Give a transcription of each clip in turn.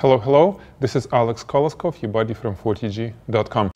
Hello, hello, this is Alex Koloskov, your buddy from 40G.com.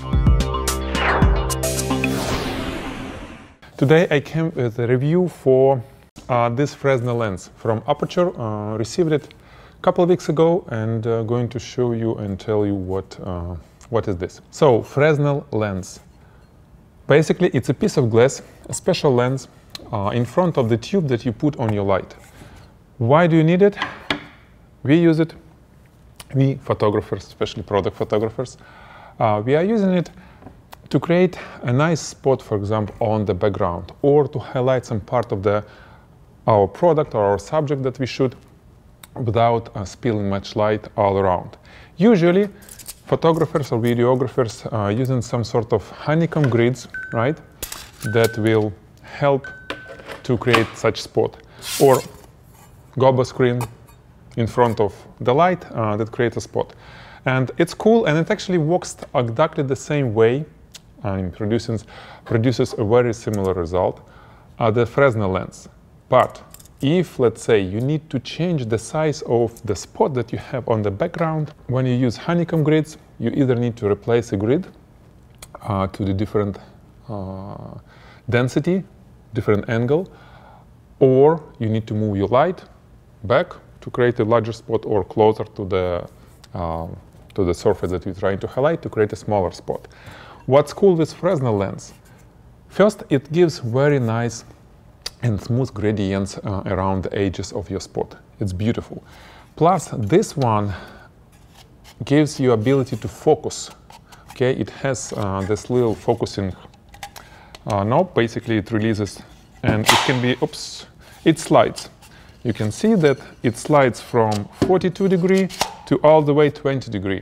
Today I came with a review for this Fresnel lens from Aputure. Received it a couple of weeks ago and going to show you and tell you what is this. So, Fresnel lens. Basically, it's a piece of glass, a special lens in front of the tube that you put on your light. Why do you need it? We use it. We photographers, especially product photographers, we are using it to create a nice spot, for example, on the background, or to highlight some part of our product or our subject that we shoot without spilling much light all around. Usually, photographers or videographers are using some sort of honeycomb grids, right, that will help to create such spot, or gobo screen in front of the light that creates a spot. And it's cool, and it actually works exactly the same way and produces a very similar result as the Fresnel lens. But if, let's say, you need to change the size of the spot that you have on the background, when you use honeycomb grids, you either need to replace a grid to the different density, different angle, or you need to move your light back to create a larger spot, or closer to the surface that you're trying to highlight to create a smaller spot. What's cool with Fresnel lens? First, it gives very nice and smooth gradients around the edges of your spot. It's beautiful. Plus, this one gives you ability to focus. Okay, it has this little focusing knob. Basically, it releases, and it can be, it slides. You can see that it slides from 42 degree to all the way 12 degree.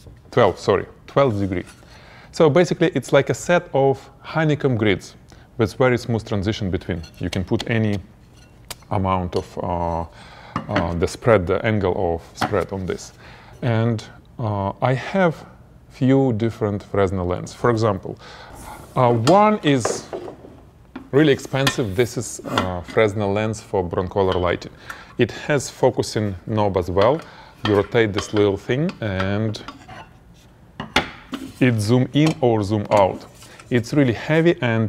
So basically, it's like a set of honeycomb grids with very smooth transition between. You can put any amount of the angle of spread on this. And I have few different Fresnel lens. For example, one is really expensive. This is Fresnel lens for broncolor lighting. It has focusing knob as well. You rotate this little thing and it zoom in or zoom out. It's really heavy and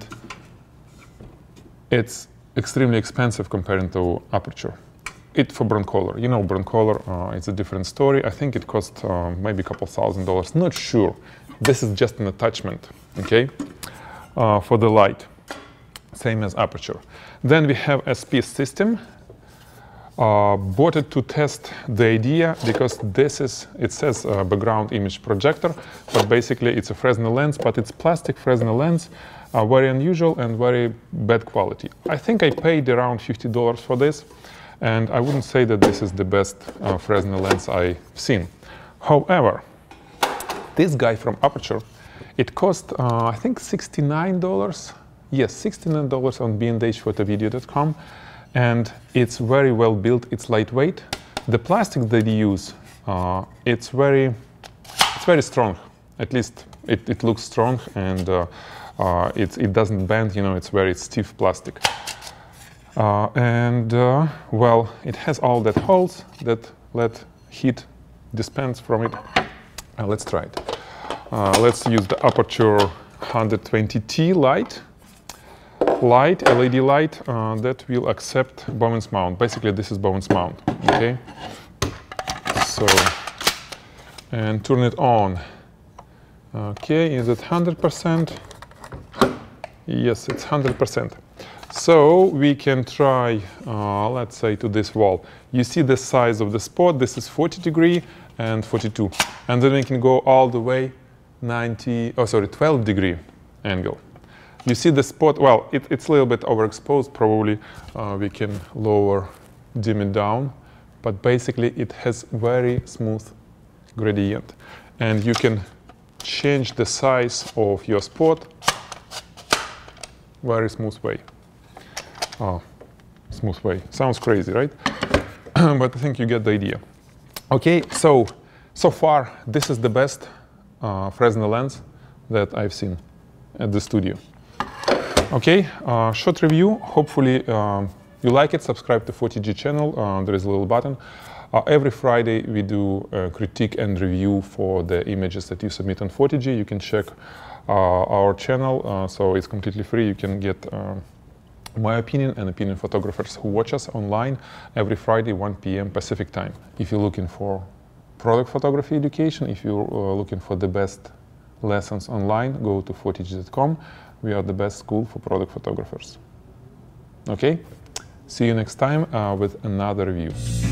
it's extremely expensive compared to Aputure. It for broncolor. You know, broncolor, it's a different story. I think it cost maybe a couple $1,000. Not sure. This is just an attachment, okay, for the light. Same as Aputure. Then we have SP system. Bought it to test the idea because it says background image projector, but basically it's a Fresnel lens, but it's plastic Fresnel lens, very unusual and very bad quality. I think I paid around $50 for this, and I wouldn't say that this is the best Fresnel lens I've seen. However, this guy from Aputure, it cost I think $69. Yes, $69 on bndhphotovideo.com, and it's very well built. It's lightweight. The plastic that you use, it's very strong. At least it looks strong, and it doesn't bend. You know, it's very stiff plastic. Well, it has all that holes that let heat dispense from it. Let's try it. Let's use the Aputure 120T light. LED light that will accept Bowman's mount. Basically, this is Bowman's mount. Okay. So, and turn it on. Okay, is it 100%? Yes, it's 100%. So we can try, let's say, to this wall. You see the size of the spot. This is 40 degree and 42, and then we can go all the way 12 degree angle. You see the spot, well, it's a little bit overexposed, probably we can dim it down, but basically it has very smooth gradient. And you can change the size of your spot very smooth way. Oh, smooth way. Sounds crazy, right? But I think you get the idea. Okay, so far this is the best Fresnel lens that I've seen at the studio. Okay, short review. Hopefully you like it. Subscribe to 40G channel. There is a little button. Every Friday we do a critique and review for the images that you submit on Photigi. You can check our channel, so it's completely free. You can get my opinion and opinion photographers who watch us online every Friday, 1 p.m. Pacific time. If you're looking for product photography education, if you're looking for the best lessons online, go to photigi.com. We are the best school for product photographers. Okay? See you next time with another review.